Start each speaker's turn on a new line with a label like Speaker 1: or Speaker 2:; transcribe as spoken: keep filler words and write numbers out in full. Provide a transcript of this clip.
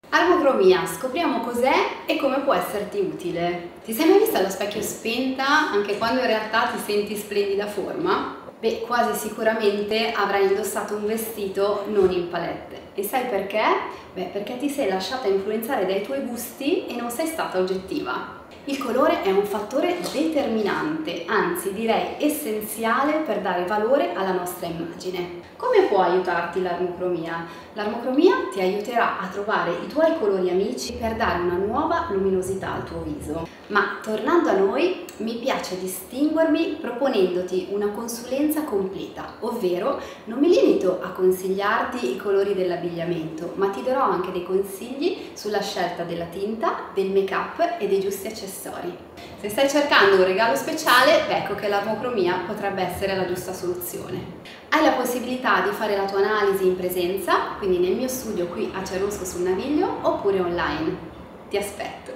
Speaker 1: Armocromia, scopriamo cos'è e come può esserti utile. Ti sei mai vista allo specchio spenta anche quando in realtà ti senti splendida forma? Beh, quasi sicuramente avrai indossato un vestito non in palette. E sai perché? Beh, perché ti sei lasciata influenzare dai tuoi gusti e non sei stata oggettiva. Il colore è un fattore determinante, anzi direi essenziale per dare valore alla nostra immagine. Come può aiutarti l'armocromia? L'armocromia ti aiuterà a trovare i tuoi colori amici per dare una nuova luminosità al tuo viso. Ma tornando a noi, mi piace distinguermi proponendoti una consulenza completa, ovvero non mi limito a consigliarti i colori dell'abbigliamento, ma ti darò anche dei consigli sulla scelta della tinta, del make-up e dei giusti accessori. Se stai cercando un regalo speciale, ecco che l'armocromia potrebbe essere la giusta soluzione. Hai la possibilità di fare la tua analisi in presenza, quindi nel mio studio qui a Cernusco sul Naviglio, oppure online. Ti aspetto!